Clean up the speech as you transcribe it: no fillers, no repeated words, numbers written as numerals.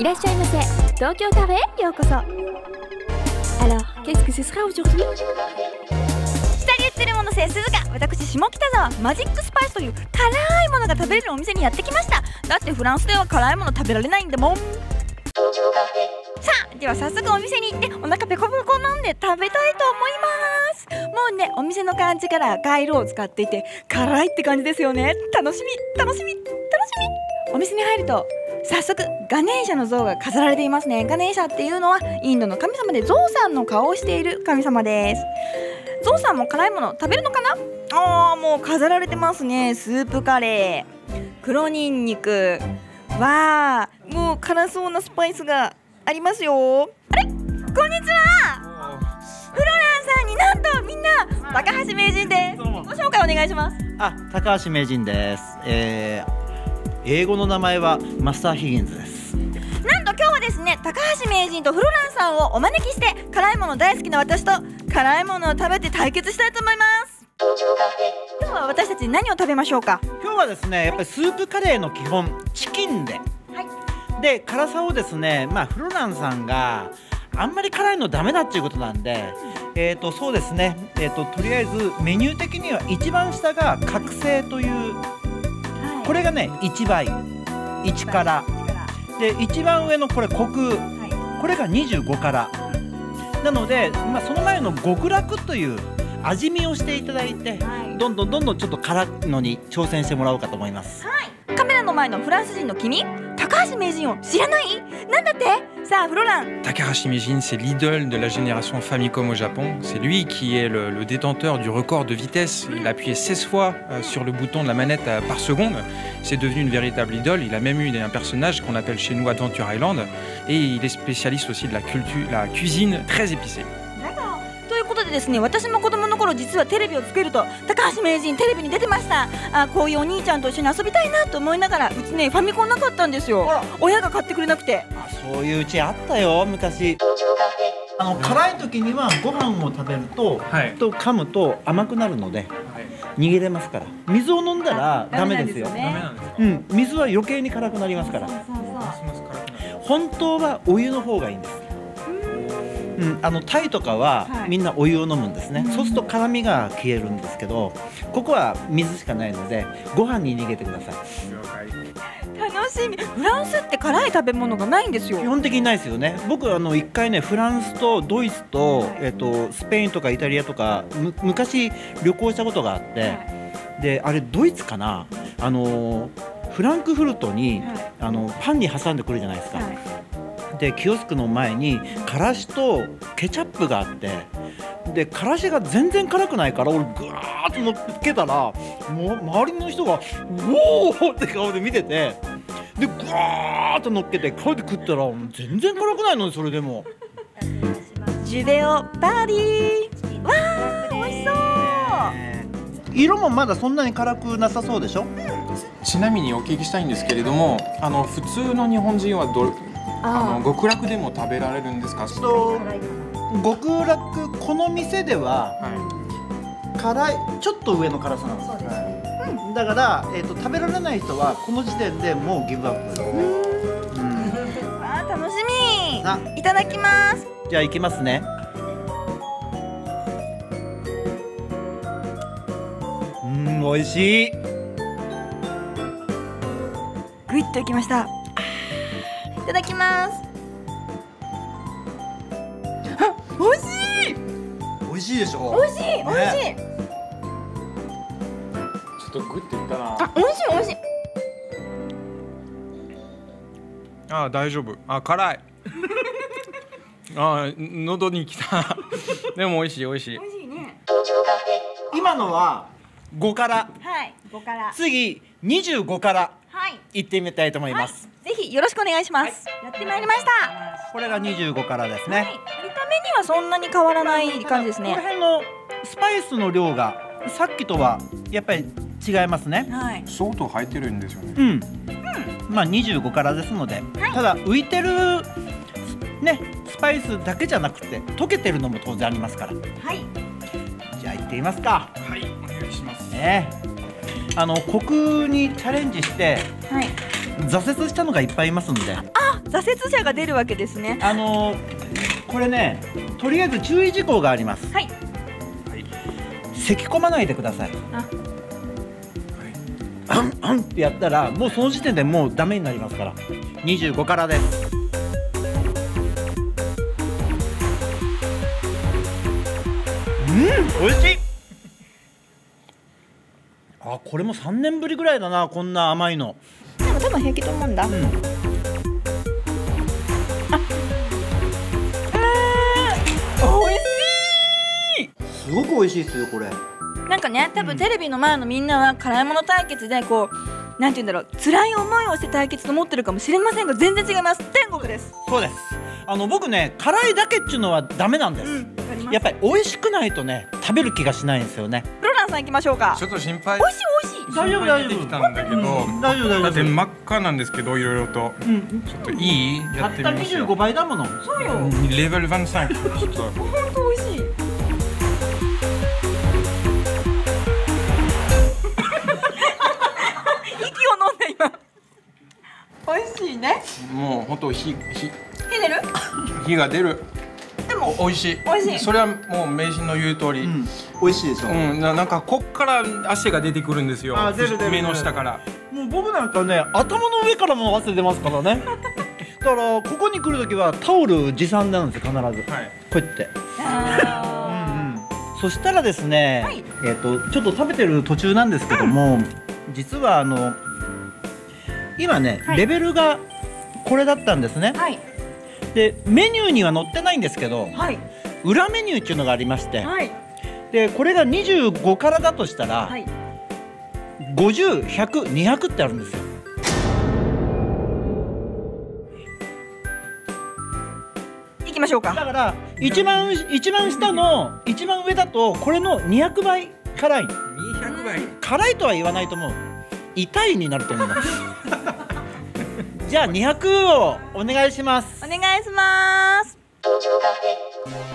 らっしゃいませ。東京カフェへようこそ。Alors, qu'est-ce que ce sera aujourd'hui? 下着売ってるものせ鈴鹿、私下北沢マジックスパイスという辛いものが食べれるお店にやってきました。だってフランスでは辛いもの食べられないんだもん。さあ、では早速お店に行ってお腹ペコペコ飲んで食べたいと思います。もうね、お店の感じから赤色を使っていて辛いって感じですよね。楽しみ楽しみ楽しみ。お店に入ると早速ガネーシャの像が飾られていますね。ガネーシャっていうのはインドの神様でゾウさんの顔をしている神様です。ゾウさんも辛いもの食べるのかな。もう飾られてますね。スープカレー、黒ニンニク、わー、もう辛そうなスパイスがありますよ。あれ、こんにちは。フロランさんになんとみんな高橋名人です。ご紹介お願いします。 高橋名人です。英語の名前はマスターヒギンズです。 なんと今日はですね、高橋名人とフロランさんをお招きして辛いもの大好きな私と辛いものを食べて対決したいと思います。今日は私たち何を食べましょうか。 今日はですね、やっぱりスープカレーの基本チキンで、で辛さをですね、フロランさんがあんまり辛いのダメだっていうことなんで、そうですね、とりあえずメニュー的には一番下が覚醒という、これがね1倍1辛で、一番上のこれコク、これが25辛なので、その前の極楽という味見をしていただいて、どんどんちょっと辛いのに挑戦してもらおうかと思います。 カメラの前のフランス人の君、高橋名人を知らない？なんだって？さあフロラン。 Takahashi Meijin, c'est l'idole de la génération Famicom au Japon. C'est lui qui est le détenteur du record de vitesse. Il a appuyé 16 fois sur le bouton de la manette par seconde. C'est devenu une véritable idole. Il a même eu un personnage qu'on appelle chez nous Adventure Island. Et il est spécialiste aussi de la cuisine très épicée. ということでですね、私も子供の頃実はテレビをつけると高橋名人テレビに出てました。こういうお兄ちゃんと一緒に遊びたいなと思いながら、うちねファミコンなかったんですよ。親が買ってくれなくて。 そういううちあったよ昔。辛い時にはご飯を食べると、噛むと甘くなるので、逃げれますから。水を飲んだらダメですよ。水は余計に辛くなりますから。本当はお湯の方がいいんです。タイとかはみんなお湯を飲むんですね。そうすると辛みが消えるんですけど、ここは水しかないのでご飯に逃げてください。 楽しみ。フランスって辛い食べ物がないんですよ。 基本的にないですよね。僕一回ね、フランスとドイツと、スペインとかイタリアとか昔旅行したことがあって、であれドイツかな、フランクフルトに、パンに挟んでくるじゃないですか。でキオスクの前にからしとケチャップがあって、でからしが全然辛くないから、俺ぐわーっと乗っけたら、もう周りの人が「おお!」って顔で見てて、でぐわーっと乗っけて顔で食ったら全然辛くないのに、それでもジュベオパーティー、わー美味しそう。 色もまだそんなに辛くなさそうでしょ。 ちなみにお聞きしたいんですけれども、普通の日本人は極楽でも食べられるんですか？ 極楽、この店では、辛い、ちょっと上の辛さなんですよ。だから、食べられない人はこの時点でもうギブアップです。 楽しみ。いただきます。 じゃあ行きますね。美味しい。 グイッといきました。いただきます。美味しい。 美味しいでしょ。 美味しい美味しい。 ちょっとグッていったな。 美味しい美味しい。 大丈夫。辛い。喉にきた。でも美味しい美味しい。 美味しいね。 今のは5辛。 5辛。 次25辛。行ってみたいと思います。 ぜひよろしくお願いします。やってまいりました。 これが25辛ですね。 見た目にはそんなに変わらない感じですね。 この辺のスパイスの量がさっきとはやっぱり違いますね。 相当入ってるんですよね。 25辛ですので、ただ浮いてるねスパイスだけじゃなくて溶けてるのも当然ありますから。じゃあ行ってみますか。 お願いします。 コクにチャレンジして、挫折したのがいっぱいいますので。 挫挫折者が出るわけですね。 これね、とりあえず注意事項があります。 はい。 咳込まないでください。あんってやったらもうその時点でもうダメになりますから。25からです。美味しい。あ、これも3年ぶりぐらいだな、こんな甘いの。 でも多分平気と思うんだ。美味しい。 すごく美味しいですよこれ。 なんかね、多分テレビの前のみんなは辛いもの対決でこうなんて言うんだろう、辛い思いをして対決と思ってるかもしれませんが、全然違います。天国です。 そうです。僕ね、辛いだけっていうのはダメなんです。やっぱり美味しくないとね、食べる気がしないんですよね。 ロランさん行きましょうか。 ちょっと心配。 美味しい美味しい。 大丈夫大丈夫。 できたんだけど、 大丈夫大丈夫。 だって真っ赤なんですけど、いろいろと。ちょっといい？やってみますよ。 たった25倍だもの。 そうよ。 レベル25。ちょっと。 本当美味しい。息を飲んで今。美味しいね。 もう本当火出る？ 火が出る。 でも美味しい。 美味しい。 それはもう名人の言う通り。 美味しいでしょ。 なんかこっから汗が出てくるんですよ。 出る目の下から。 もう僕なんかね、頭の上からも汗出ますからね。だからここに来るときはタオル持参なんですよ、必ず。はい。こうやって。そしたらですね、ちょっと食べてる途中なんですけども、実は今ね、レベルがこれだったんですね。 はい。 でメニューには載ってないんですけど、 はい。 裏メニューっていうのがありまして、 はい。 でこれが25からだとしたら、 はい。 50、100、200ってあるんですよ。 行きましょうか。 だから一番下の一番上だとこれの200倍辛い。 200倍。 辛いとは言わないと思う。痛いになると思います。じゃあ200をお願いします。 お願いします。